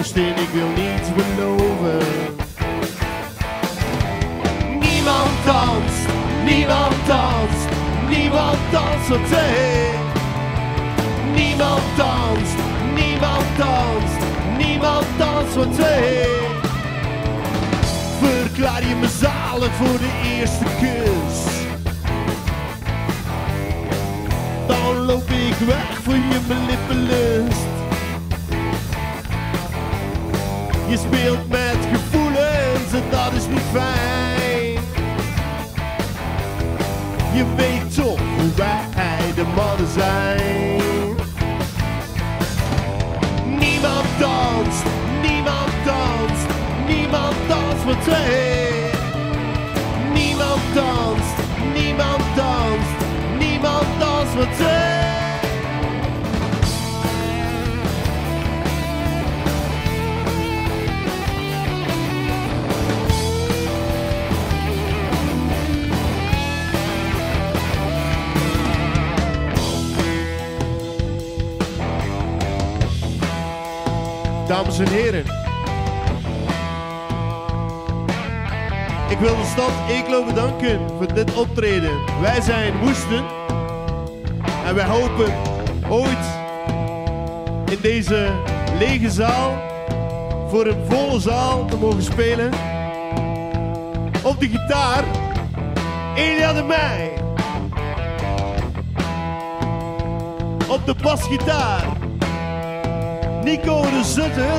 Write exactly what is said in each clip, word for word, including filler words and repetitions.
troost en ik wil niets beloven. Niemand danst, niemand danst, niemand danst wat zij. Niemand danst, niemand danst, niemand danst wat zij. Verklaar je me zalig voor de eerste kus, dan loop ik weg voor je mijn lippenlust. Je speelt met gevoelens en dat is niet fijn. Je weet toch hoe wij de mannen zijn. Niemand danst, niemand danst, niemand danst met twee. Niemand danst, niemand danst, niemand danst met twee. Dames en heren, ik wil de stad Eeklo bedanken voor dit optreden. Wij zijn Woesten en wij hopen ooit in deze lege zaal voor een volle zaal te mogen spelen. Op de gitaar Elia de Meij, op de basgitaar Nico de Zutter,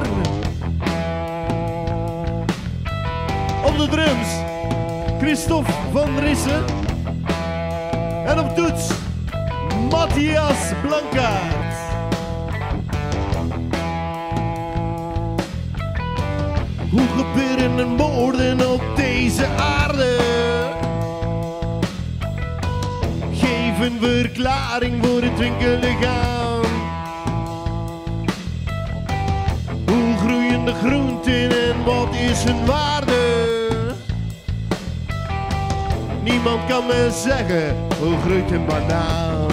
op de drums Christophe van Rissen en op toets Matthias Blankaert. Hoe gebeuren er moorden op deze aarde? Geef een verklaring voor het winkellichaam. De groenten en wat is hun waarde? Niemand kan me zeggen hoe groeit een banaan.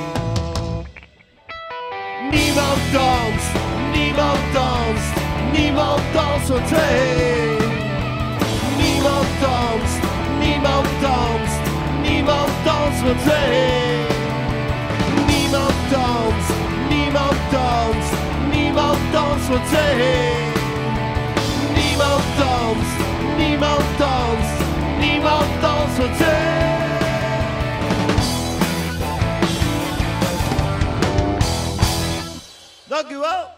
Niemand danst, niemand danst, niemand danst wat twee. Niemand danst, niemand danst, niemand danst wat twee. Niemand danst, niemand danst, niemand danst wat twee. Niemand danst, niemand danst, niemand danst wat zij. Dank u wel.